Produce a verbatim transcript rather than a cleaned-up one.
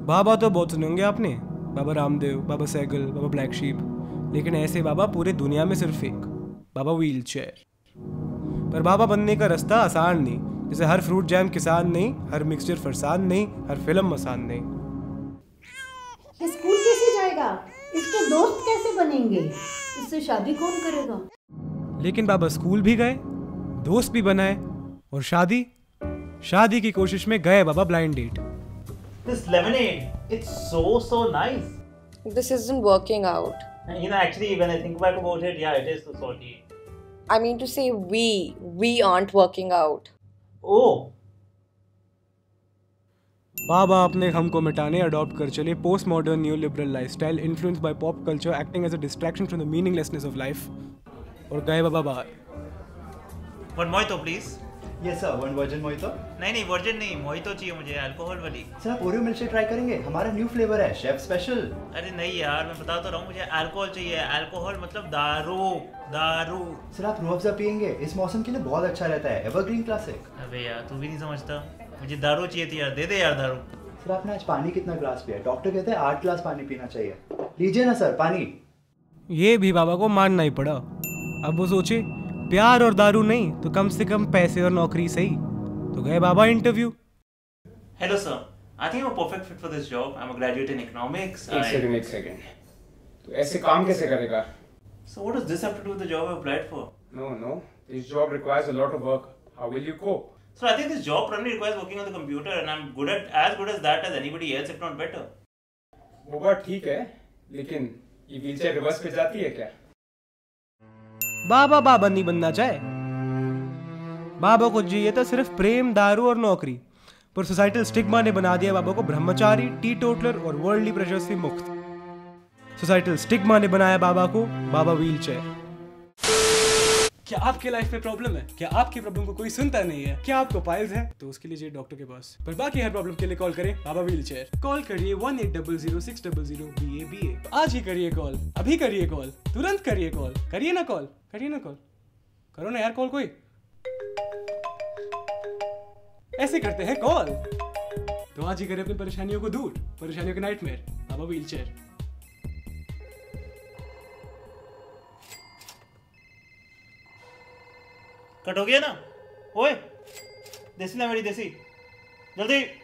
बाबा तो बहुत सुने होंगे आपने, बाबा रामदेव, बाबा सैगल, बाबा ब्लैक शीप, लेकिन ऐसे बाबा पूरे दुनिया में सिर्फ एक, बाबा व्हील चेयर। पर बाबा बनने का रास्ता आसान नहीं, जैसे हर फ्रूट जैम किसान नहीं, हर मिक्सचर फरसान नहीं, हर फिल्म मसान नहीं। ये स्कूल कैसे जाएगा? इसके दोस्त कैसे बनेंगे? इससे शादी कौन करेगा? लेकिन बाबा स्कूल भी गए, दोस्त भी बनाए, और शादी शादी की कोशिश में गए बाबा blind date. This lemonade, it's so so nice. This isn't working out. And you know, actually, when I think back about it, yeah, it is so salty. I mean to say, we we aren't working out. Oh. बाबा अपने हम को मिटाने adopt कर चले post modern new liberal lifestyle influenced by pop culture, acting as a distraction from the meaninglessness of life, और गए बाबा बाहर। One mojito, please. Yes sir, one virgin mojito. नहीं नहीं वर्जिन नहीं, मोहितो चाहिए मुझे, अल्कोहल वाली। सर आप ओरियो मिल्कशेक ट्राई करेंगे? हमारा न्यू फ्लेवर है, शेफ स्पेशल। अरे नहीं यार, मैं बता तो रहा हूँ, मुझे अल्कोहल चाहिए। अल्कोहल मतलब दारू, दारू। सर आप रूह अफ़ज़ा पियेंगे? इस मौसम के लिए बहुत अच्छा रहता है, एवरग्रीन क्लासिक। अबे यार तू भी नहीं समझता, मुझे दारू चाहिए थी यार, दे दे यार दारू। सर आपने आज पानी कितना ग्लास पिया? डॉक्टर कहते हैं आठ ग्लास पानी पीना चाहिए। लीजिए ना सर पानी। ये भी बाबा को मानना ही पड़ा। अब वो सोचे प्यार और दारू नहीं तो कम से कम पैसे और नौकरी सही, तो गए बाबा interview. Hello sir, I think I'm a perfect fit for this job. I'm a graduate in economics. एक सेकंड एक सेकंड, तो ऐसे काम कैसे करेगा? So what does this have to do with the job I applied for? No no, this job requires a lot of work. How will you cope? So I think this job primarily requires working on the computer, and I'm good at as good as that as anybody else, if not better. वो बात ठीक है, लेकिन ये wheelchair reverse पे जाती है क्या? बाबा बाबा नहीं बनना चाहे, बाबा को चाहिए था सिर्फ प्रेम, दारू और नौकरी, पर सोसाइटल स्टिग्मा ने बना दिया बाबा को ब्रह्मचारी, टी टोटलर और वर्ल्डली प्रेशर से मुक्त। सोसाइटल स्टिग्मा ने बनाया बाबा को बाबा व्हीलचेयर। क्या आपके लाइफ में प्रॉब्लम है? क्या आपकी प्रॉब्लम को कोई सुनता नहीं है? क्या आपको पाइल्स है? तो उसके लिए जाइए डॉक्टर के पास, पर बाकी हर प्रॉब्लम के लिए कॉल करें बाबा व्हीलचेयर। कॉल करिए one eight double zero six double zero B A B A. आज ही करिए कॉल, अभी करिए कॉल, तुरंत करिए कॉल, करिए ना कॉल, करिए ना कॉल, करो ना यार कॉल। कोई ऐसे करते हैं कॉल, तो आज ही करें अपनी परेशानियों को दूर, परेशानियों के नाइटमेयर, बाबा व्हीलचेयर। कट हो गया ना? ओए देसी ना मेरी देसी, जल्दी।